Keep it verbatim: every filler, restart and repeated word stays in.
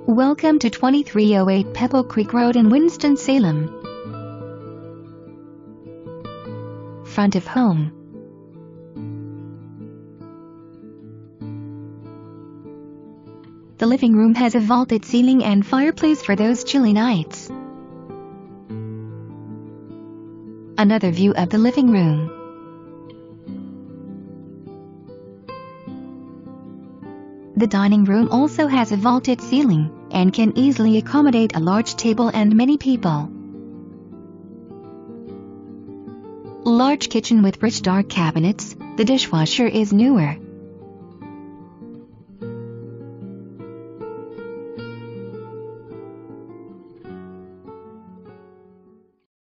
Welcome to twenty-three oh eight Pebble Creek Road in Winston-Salem. Front of home. The living room has a vaulted ceiling and fireplace for those chilly nights. Another view of the living room. The dining room also has a vaulted ceiling, and can easily accommodate a large table and many people. Large kitchen with rich dark cabinets, the dishwasher is newer.